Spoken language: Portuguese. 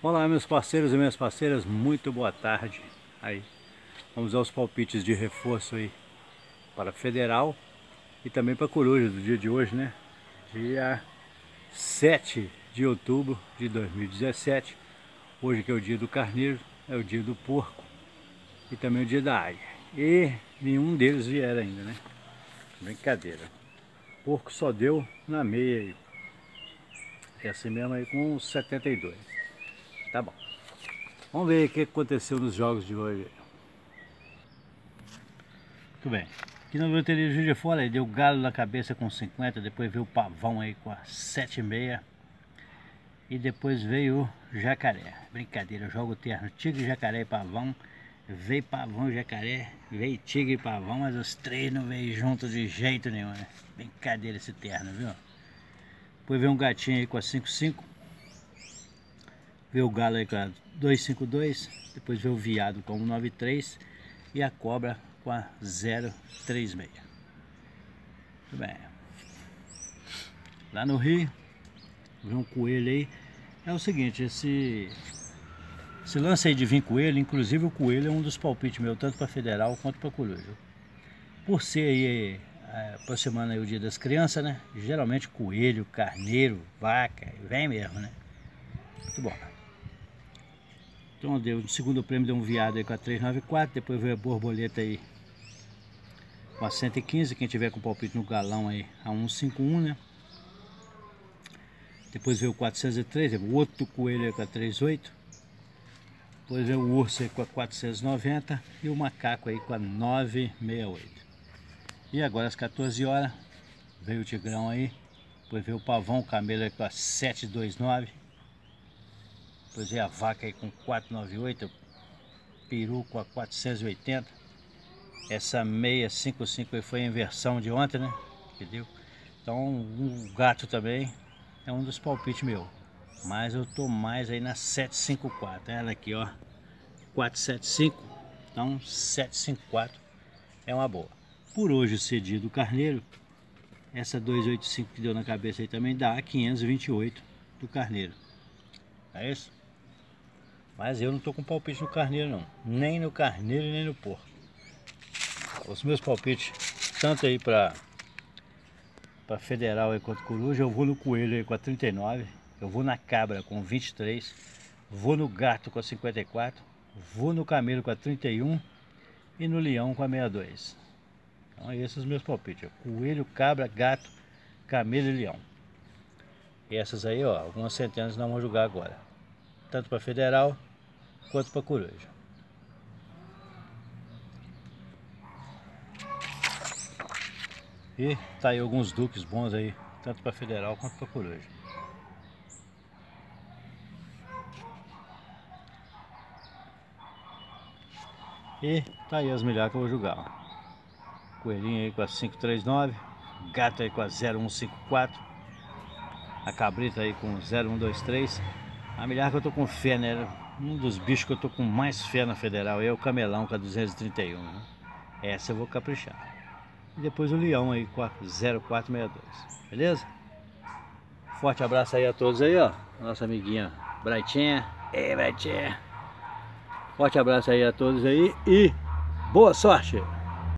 Olá, meus parceiros e minhas parceiras, muito boa tarde. Aí, vamos aos palpites de reforço aí para Federal e também para Coruja do dia de hoje, né? Dia 7 de outubro de 2017. Hoje que é o dia do carneiro, é o dia do porco e também o dia da águia. E nenhum deles vieram ainda, né? Brincadeira. O porco só deu na meia aí. Essa mesmo aí com 72. Tá bom. Vamos ver o que aconteceu nos jogos de hoje. Muito bem. Aqui na loteria de Juiz de Fora, ele deu galo na cabeça com 50, depois veio o pavão aí com a 7,5 e depois veio o jacaré. Brincadeira, jogo terno, tigre, jacaré e pavão. Veio pavão, jacaré, veio tigre e pavão, mas os três não veio juntos de jeito nenhum, né? Brincadeira esse terno, viu? Depois veio um gatinho aí com a 5,5. Veio o galo aí com a 2,52, depois veio o viado com 1,93 e a cobra com a 0,36. Muito bem. Lá no Rio, veio um coelho aí. É o seguinte, esse lance aí de vir coelho, inclusive o coelho é um dos palpites meus, tanto para Federal quanto para Coruja. Por ser aí, aproximando aí o dia das crianças, né? Geralmente coelho, carneiro, vaca, vem mesmo, né? Muito bom. Então deu, no segundo prêmio deu um viado aí com a 394, depois veio a borboleta aí com a 115, quem tiver com palpite no galão aí a 151, né? Depois veio o 403, o outro coelho aí com a 38. Depois veio o urso aí com a 490 e o macaco aí com a 968. E agora às 14 horas veio o tigrão aí, depois veio o pavão, o camelo aí com a 729. Depois veio a vaca aí com 498, peru com a 480. Essa 655 aí foi a inversão de ontem, né? Entendeu? Então o gato também é um dos palpites meu. Mas eu tô mais aí na 754. Ela aqui, ó, 475. Então 754 é uma boa. Por hoje ser dia do carneiro, essa 285 que deu na cabeça aí também dá 528 do carneiro. É isso? Mas eu não tô com palpite no carneiro não. Nem no carneiro nem no porco. Os meus palpites, tanto aí para Federal aí quanto Coruja, eu vou no coelho aí com a 39. Eu vou na cabra com 23. Vou no gato com a 54. Vou no camelo com a 31. E no leão com a 62. Então esses são os meus palpites. Coelho, cabra, gato, camelo e leão. E essas aí, ó, algumas centenas nós vamos jogar agora. Tanto para Federal quanto para Coruja. E tá aí alguns duques bons aí, tanto para Federal quanto para Coruja. E tá aí as milhares que eu vou jogar, ó. Coelhinho aí com a 539, gato aí com a 0154, a cabrita aí com 0123. A milhar que eu tô com fé, né? Um dos bichos que eu tô com mais fé na Federal é o camelão com a 231, né? Essa eu vou caprichar. E depois o leão aí com a 0462, beleza? Forte abraço aí a todos aí, ó. Nossa amiguinha Brightinha. Ei, Brightinha. Forte abraço aí a todos aí e boa sorte!